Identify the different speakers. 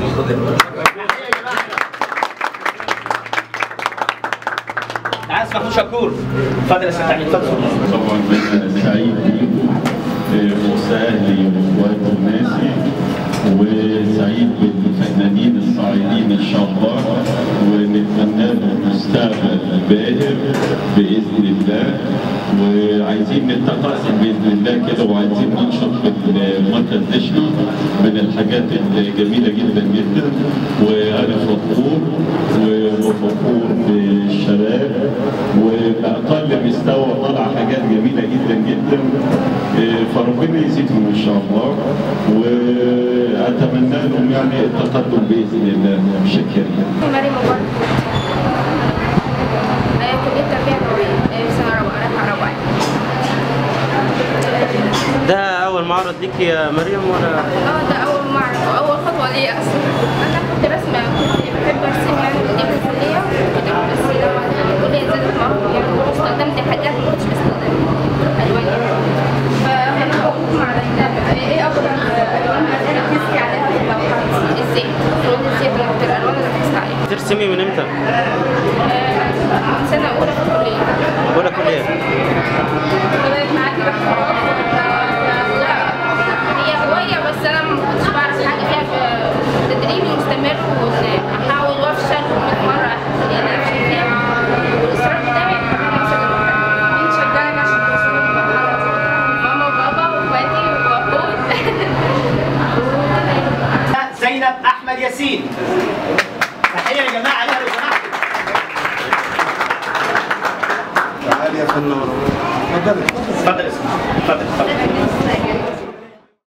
Speaker 1: تعال اسمع محمود شكور. اتفضل يا سيدي علي، اتفضل.
Speaker 2: طبعا انا سعيد بيكم وسهلي واخواتي وناسي، وسعيد بالفنانين الصاعدين ان شاء الله، ونتمنى لهم مستقبل باهر باذن الله، وعايزين نتقاسم باذن الله كده، وعايزين ننشط في المالتيشنال من الحاجات الجميله جدا جدا، وانا فخور وفخور بالشباب، وباقل مستوى طلع حاجات جميله جدا جدا، فربنا يزيدهم ان شاء الله، واتمنى لهم يعني التقدم باذن الله. شكرا.
Speaker 3: مريم مبارك، كلية تربية نووية، سنة رابعة رابعة.
Speaker 4: ده أول معرض ليك يا مريم ولا؟
Speaker 3: ده أول معرض وأول خطوة ليا أصلا. أنا كنت رسمة، كنت بحب أرسم يعني من أيام الكلية، بس لما الكلية زادت معاهم يعني واستخدمت حاجات ما كنتش بستخدمها ألوان يعني. فأنا بقول معرض إيه أفضل ألوان ركزتي عليها في اللوحات؟ الزيت، لون الزيت من أكتر الألوان اللي ركزت عليها.
Speaker 4: ترسمي من إمتى؟
Speaker 3: من سنة أولى في الكلية.
Speaker 4: أولى كلية.
Speaker 3: بدأت معاكي باحتراف ولا؟ لا، هي هواية بس أنا ما كنتش بعرف حاجة فيها، في تدريبي مستمر وأحاول وأفشل و100 مرة يعني أفشل فيها، والإصرار بتاعي إن أنا أوصل للمرحلة. مين شجعني عشان توصل للمرحلة دي؟ ماما وبابا وإخواتي وأخوي.
Speaker 1: زينب أحمد ياسين. تحية يا جماعة عليها لو سمحتوا.
Speaker 5: تعالي يا فنانة. اتفضلي.